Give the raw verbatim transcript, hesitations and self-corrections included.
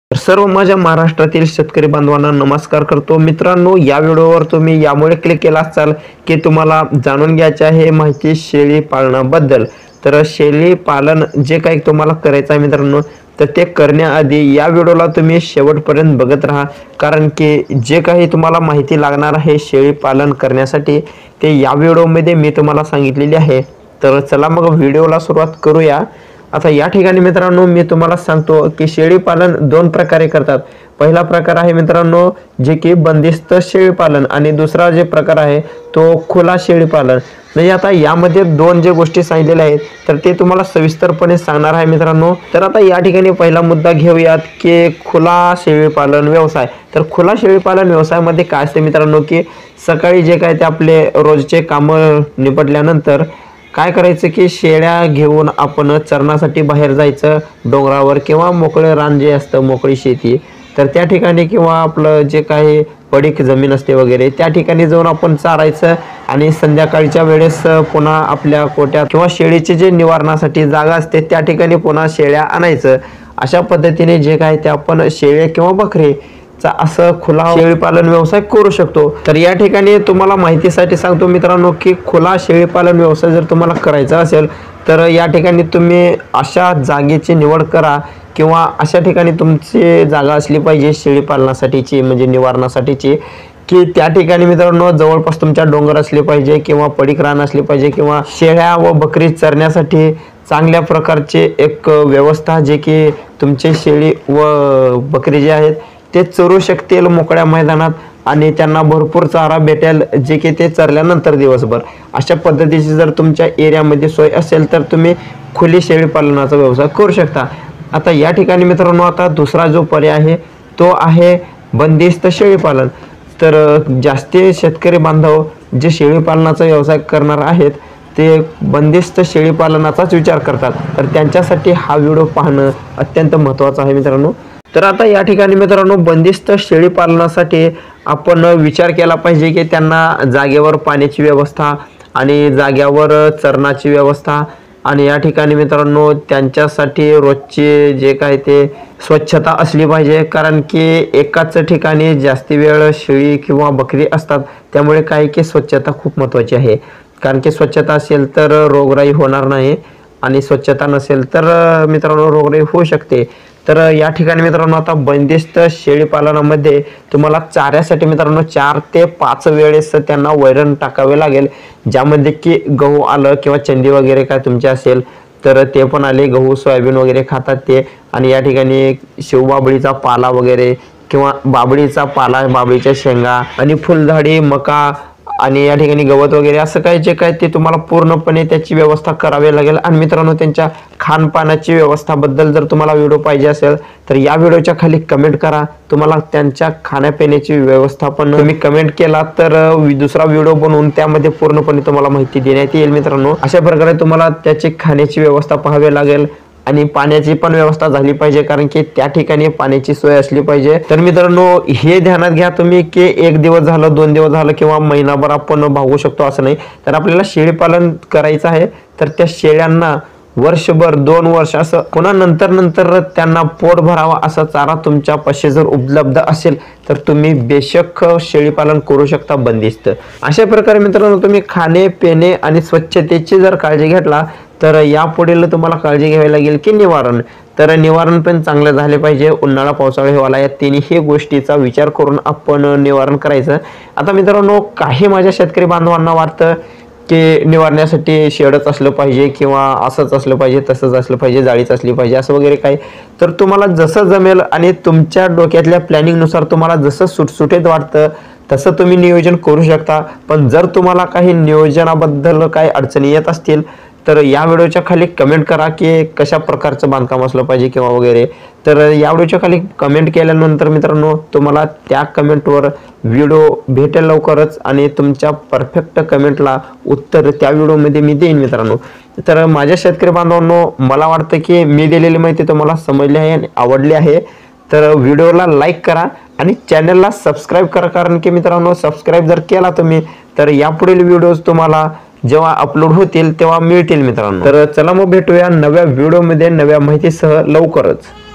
तर सर्व माझ्या महाराष्ट्रातील शेतकरी बांधवांना नमस्कार करतो। मित्रांनो, या व्हिडिओवर तुम्ही यामुळे क्लिक केला असाल की तुम्हाला जाणून घ्यायचे आहे माहिती शेळी पालनाबद्दल। तर शेळी पालन जे काही तुम्हाला करायचं आहे मित्रांनो, तर ते करण्याआधी या व्हिडिओला तुम्ही शेवटपर्यंत बघत राहा, कारण की जे काही तुम्हाला माहिती लागणार आहे शेळी पालन करण्यासाठी ते या व्हिडिओमध्ये मी तुम्हाला सांगितलेली आहे। तर चला मग व्हिडिओला सुरुवात करूया। आता या ठिकाणी मित्रांनो मी तुम्हाला सांगतो की शेळी पालन दोन प्रकारे करतात। पहिला प्रकार आहे मित्रांनो जे की बंदिस्त शेळी पालन, आणि दुसरा जे प्रकार आहे तो खुला शेळी पालन। म्हणजे आता यामध्ये दोन जे गोष्टी सांगितलेल्या आहेत तर ते तुम्हाला सविस्तरपणे सांगणार आहे मित्रांनो। तर आता या ठिकाणी पहिला मुद्दा घेऊयात की खुला शेळी पालन व्यवसाय। तर खुला शेळी पालन व्यवसायामध्ये काय असते मित्रांनो की सकाळी जे काय ते आपले रोजचे काम निपटल्यानंतर काय करायचं की शेळ्या घेऊन आपण चरणासाठी बाहेर जायचं डोंगरावर, किंवा मोकळे रान जे असतं मोकळी शेती, तर त्या ठिकाणी किंवा आपलं जे काही पडीक जमीन असते वगैरे त्या ठिकाणी जाऊन आपण चारायचं, आणि संध्याकाळच्या वेळेस पुन्हा आपल्या कोट्यात किंवा शेळीचे जे निवारणासाठी जागा असते त्या ठिकाणी पुन्हा शेळ्या आणायचं। अशा पद्धतीने जे काय ते आपण शेळ्या किंवा बकरी असं खुला शेळी पालन व्यवसाय करू शकतो। तर या ठिकाणी तुम्हाला माहितीसाठी सांगतो मित्रांनो की खुला शेळी पालन व्यवसाय जर तुम्हाला करायचा असेल तर या ठिकाणी तुम्ही अशा जागेची निवड करा, किंवा अशा ठिकाणी तुमची जागा असली पाहिजे शेळी पालनासाठीची, म्हणजे निवारणासाठीची, की त्या ठिकाणी मित्रांनो जवळपास तुमच्या डोंगर असले पाहिजे किंवा पडीक रान असले पाहिजे, किंवा शेळ्या व बकरी चरण्यासाठी चांगल्या प्रकारचे एक व्यवस्था जे की तुमचे शेळी व बकरी जे आहेत ते चरू शकतील मोकळ्या मैदानात, आणि त्यांना भरपूर चारा भेटेल जे की ते चरल्यानंतर दिवसभर। अशा पद्धतीची जर तुमच्या एरियामध्ये सोय असेल तर तुम्ही खुली शेळी पालनाचा व्यवसाय करू शकता। आता या ठिकाणी मित्रांनो आता दुसरा जो पर्याय आहे तो आहे बंदिस्त शेळी पालन। तर जास्ती शेतकरी बांधव जे शेळी पालनाचा व्यवसाय करणार आहेत ते बंदिस्त शेळी पालनाचाच विचार करतात, तर त्यांच्यासाठी हा व्हिडिओ पाहणं अत्यंत महत्त्वाचं आहे मित्रांनो। तर आता या ठिकाणी मित्रांनो बंदिस्त शेळी पालनासाठी आपण विचार केला पाहिजे की त्यांना जागेवर पाण्याची व्यवस्था आणि जागेवर चरणाची व्यवस्था, आणि या ठिकाणी मित्रांनो त्यांच्यासाठी रोजचे जे काय ते स्वच्छता असली पाहिजे, कारण की एकाच ठिकाणी जास्ती वेळ शेळी किंवा बकरी असतात, त्यामुळे काय की स्वच्छता खूप महत्त्वाची आहे। कारण की स्वच्छता असेल तर रोगराई होणार नाही, आणि स्वच्छता नसेल तर मित्रांनो रोगराई होऊ शकते। तर या ठिकाणी मित्रांनो आता बंदिस्त शेळी पालनामध्ये तुम्हाला चाऱ्यासाठी मित्रांनो चार ते पाच वेळेस त्यांना वैरण टाकावे लागेल, ज्यामध्ये की गहू आलं किंवा चंदी वगैरे काय तुमचे असेल तर ते पण आले, गहू सोयाबीन वगैरे खातात ते, आणि या ठिकाणी शेवबाबळीचा पाला वगैरे किंवा बाबळीचा पाला, बाबळीच्या शेंगा, आणि फुलझाडी, मका, आणि या ठिकाणी गवत वगैरे असं काय जे काय ते तुम्हाला पूर्णपणे त्याची व्यवस्था करावी लागेल। आणि मित्रांनो त्यांच्या खानपानाची व्यवस्थाबद्दल जर तुम्हाला व्हिडिओ पाहिजे असेल तर या व्हिडिओच्या खाली कमेंट करा, तुम्हाला त्यांच्या खाण्यापिण्याची व्यवस्था पण तुम्ही कमेंट केला तर दुसरा व्हिडिओ बनवून त्यामध्ये पूर्णपणे तुम्हाला माहिती देण्यात येईल मित्रांनो। अशा प्रकारे तुम्हाला त्याची खाण्याची व्यवस्था पाहावी लागेल, आणि पाण्याची पण व्यवस्था झाली पाहिजे, कारण की त्या ठिकाणी पाण्याची सोय असली पाहिजे। तर मित्रांनो हे ध्यानात घ्या तुम्ही की एक दिवस झालं, दोन दिवस झालं किंवा महिनाभर आपण भागू शकतो असं नाही। तर आपल्याला शेळी पालन करायचं आहे तर त्या शेळ्यांना वर्षभर, दोन वर्ष असं पुन्हा नंतर नंतर त्यांना पोट भरावा असा चारा तुमच्या पाशी जर उपलब्ध असेल तर तुम्ही बेशक शेळी पालन करू शकता बंदिस्त। अशा प्रकारे मित्रांनो तुम्ही खाणे पिणे आणि स्वच्छतेची जर काळजी घेतला तर यापुढील तुम्हाला काळजी घ्यावी लागेल की निवारण। तर निवारण पण चांगले झाले पाहिजे, उन्हाळा पावसाळा हिवाळा या तिन्ही गोष्टीचा विचार करून आपण निवारण करायचं। आता मित्रांनो काही माझ्या शेतकरी बांधवांना वाटतं की निवारण्यासाठी शेडच असलं पाहिजे, किंवा असंच असलं पाहिजे, तसंच असलं पाहिजे, जाळीच असली पाहिजे असं वगैरे काही। तर तुम्हाला जसं जमेल आणि तुमच्या डोक्यातल्या प्लॅनिंगनुसार तुम्हाला जसं सुटसुटीत वाटतं तसं तुम्ही नियोजन करू शकता। पण जर तुम्हाला काही नियोजनाबद्दल काही अडचणी येत असतील तर या व्हिडिओच्या खाली कमेंट करा की कशा प्रकारचं बांधकाम असलं पाहिजे किंवा वगैरे। तर या व्हिडिओच्या खाली कमेंट केल्यानंतर मित्रांनो तुम्हाला त्या कमेंटवर व्हिडिओ भेटेल लवकरच, आणि तुमच्या परफेक्ट कमेंटला उत्तर त्या व्हिडिओमध्ये मी देईन मित्रांनो। तर माझ्या शेतकरी बांधवांनो मला वाटतं की मी दिलेली माहिती तुम्हाला समजली आहे आणि आवडली आहे, तर व्हिडिओला लाईक करा आणि चॅनलला सबस्क्राईब करा, कारण की मित्रांनो सबस्क्राईब जर केला तुम्ही तर यापुढील व्हिडिओज तुम्हाला जेव्हा अपलोड होतील तेव्हा मिळतील मित्रांनो। तर चला मग भेटूया नव्या व्हिडिओमध्ये नव्या माहितीसह लवकरच।